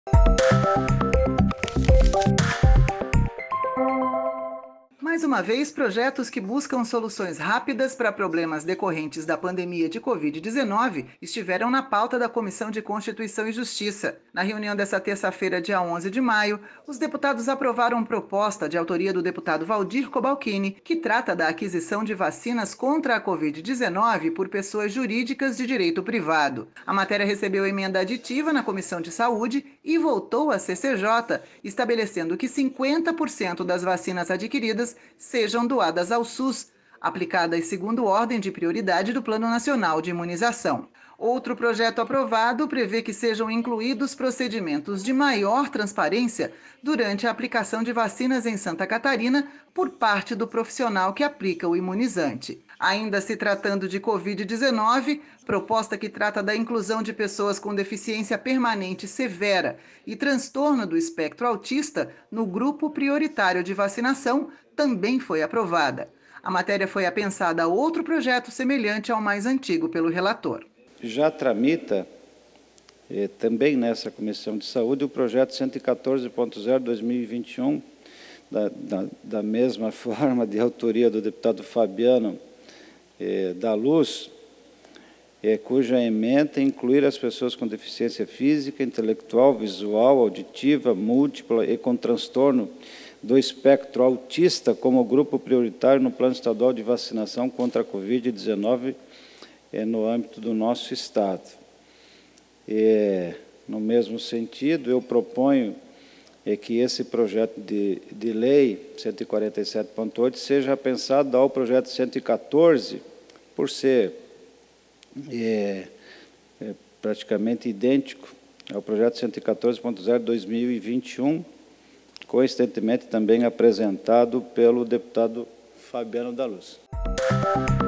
Mais uma vez, projetos que buscam soluções rápidas para problemas decorrentes da pandemia de Covid-19 estiveram na pauta da Comissão de Constituição e Justiça. Na reunião desta terça-feira, dia 11 de maio, os deputados aprovaram proposta de autoria do deputado Valdir Cobalcini, que trata da aquisição de vacinas contra a Covid-19 por pessoas jurídicas de direito privado. A matéria recebeu emenda aditiva na Comissão de Saúde e voltou à CCJ, estabelecendo que 50% das vacinas adquiridas sejam doadas ao SUS, aplicadas segundo ordem de prioridade do Plano Nacional de Imunização. Outro projeto aprovado prevê que sejam incluídos procedimentos de maior transparência durante a aplicação de vacinas em Santa Catarina por parte do profissional que aplica o imunizante. Ainda se tratando de Covid-19, proposta que trata da inclusão de pessoas com deficiência permanente severa e transtorno do espectro autista no grupo prioritário de vacinação, também foi aprovada. A matéria foi apensada a outro projeto semelhante ao mais antigo pelo relator. Já tramita, também nessa Comissão de Saúde, o projeto 114.0/2021, da mesma forma, de autoria do deputado Fabiano da Luz, cuja ementa é incluir as pessoas com deficiência física, intelectual, visual, auditiva, múltipla e com transtorno do espectro autista como grupo prioritário no Plano Estadual de Vacinação contra a Covid-19 no âmbito do nosso Estado. No mesmo sentido, eu proponho que esse projeto de lei 147.8 seja pensado ao projeto 114, por ser praticamente idêntico ao projeto 114.0/2021, coincidentemente também apresentado pelo deputado Fabiano da Luz.